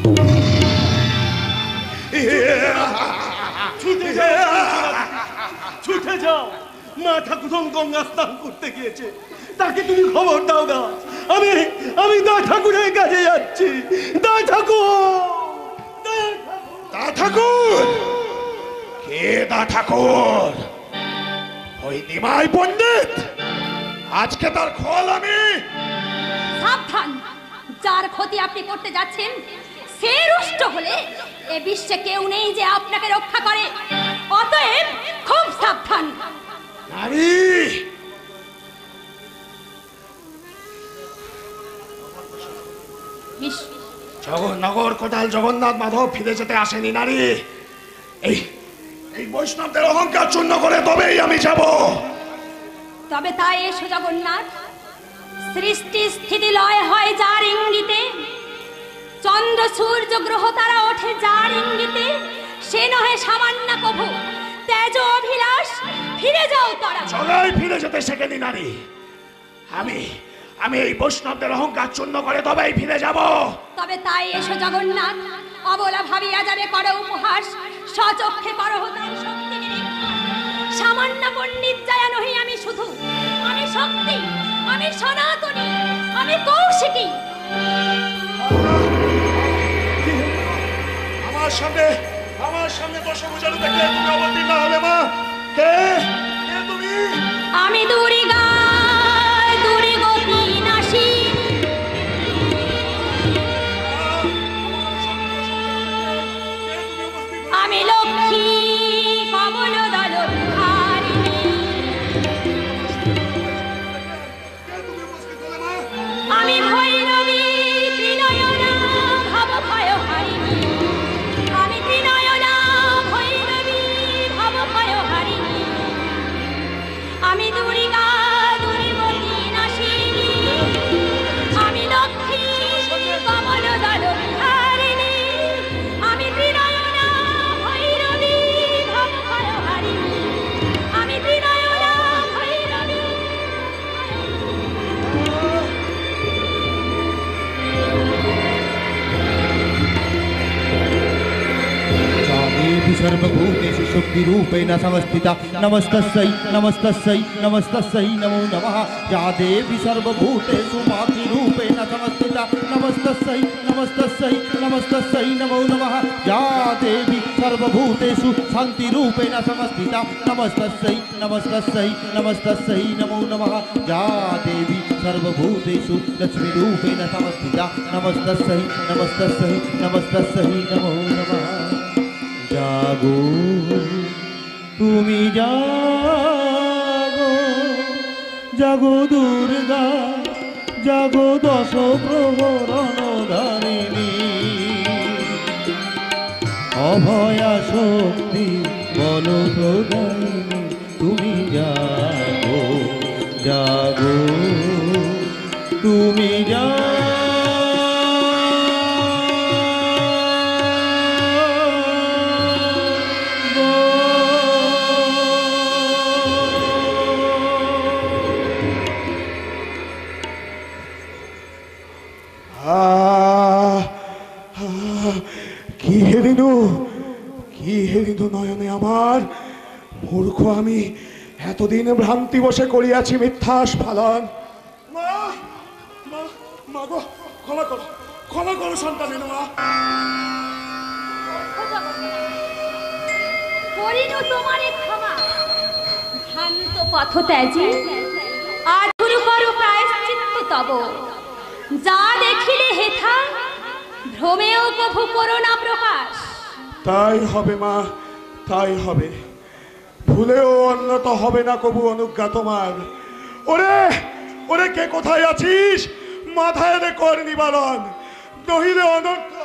ছুটে যাও, ছুটে যাও। মা ঠাকুর গঙ্গা স্নান করতে গিয়েছে, তাকে তুমি খবর দাও না। আমি আমি দা ঠাকুরের কাছে যাচ্ছি। দা ঠাকুর, দা ঠাকুর কে? দা ঠাকুর ওই নিমাই পণ্ডিত। আজকে তার খোল আমি। সাবধান, যার ক্ষতি আপনি করতে যাচ্ছেন সে রুষ্ট হলে এ বিশ্বে কেউ নেই যে আপনাকে রক্ষা করে। অতএব খুব সাবধান। নারী, জগন্নগর কোটাল জগন্নাথ মাধব ফিরে যেতে আসেনি নারী। এই এই বৈষ্ণবদের অহংকার চূর্ণ করে তবেই আমি যাব। তবে তাই এসো জগন্নাথ। সৃষ্টি স্থিতি লয় হয় যার ইঙ্গিতে, চন্দ্র সূর্য গ্রহ তারা ওঠে যার ইঙ্গিতে, সে নহে সামান্য কভু তেজ অভিলাষ। ফিরে যাও তারা। চলাই ফিরে যেতে শেখেনি নারী। আমি আমি এই বৈষ্ণবদের অহংকার চূর্ণ করে তবেই ফিরে যাব। তবে তাই এসো জগন্নাথ। অবলা ভাবিয়া যাবে করো উপহাস, স্বচক্ষে করো তার শক্তি নিরীক্ষা। সামান্য পণ্ডিত যায়া নহি আমি শুধু, আমি শক্তি, আমি সনাতনী, আমি কৌশিকী। আমার সামনে আমার সামনে দশভুজার দেখে তুমি অবতীর্ণ হলে মা? কে কে তুমি? আমি দুর্গা, দুর্গতি নাশী। আমি লক্ষ্মী, কমল দলধারিণী। আমি ভৈরবী, ত্রিনয়না, ভব ভয়হারিণী। আমি ত্রিনয়না, ভৈরবী, ভব ভয়হারিণী। আমি দুর্গা, দুর্গতি নাশিনী। আমি লক্ষ্মী, কমল দলধারিণী। আমি ত্রিনয়না, ভৈরবী, ভব ভয়হারিণী। আমি ত্রিনয়না, ভৈরবী। देवी सर्वभूतेषु शक्तिरूपेण संस्थिता नमस्तस्यै नमस्तस्यै नमस्तस्यै नमो नमः। या देवी सर्वभूतेषु मातृरूपेण संस्थिता नमस्तस्यै नमस्तस्यै नमस्तस्यै नमो नमः। या देवी सर्वभूतेषु शान्तिरूपेण संस्थिता नमस्तस्यै नमस्तस्यै नमस्तस्यै नमो नमः। या देवी सर्वभूतेषु लक्ष्मीरूपेण संस्थिता नमस्तस्यै नमस्तस्यै नमस्तस्यै नमो नमः। जागो तुमी जागो, जागो दुर्गा, जागो दश प्रहरण धारिणी। अभया शक्ति बलो प्रदायिनी। तुमी जागो, जागो তুমি যা আহ, আহ, কি হেরিনু কি হেরিনু নয়নে আমার মূর্খ আমি এতদিন ভ্রান্তি বসে করিয়াছি মিথ্যাস ফালন। মা মা মা গো ক্ষমা করো ক্ষমা করো সন্তানের মা। করিনু তোমারে ক্ষমা ভ্রান্ত পথ ত্যাজি আধুরু করু প্রায়শ্চিত্ত তব যা দেখিলে হেথা ভ্রমেও কভু করো না প্রকাশ। তাই হবে মা তাই হবে, ভুলেও অন্যত হবে না কবু অনুজ্ঞা তোমার। ওরে ওরে কে কোথায় আছিস, মাথায় রে কর নিবারণ, নহিলে অনর্থ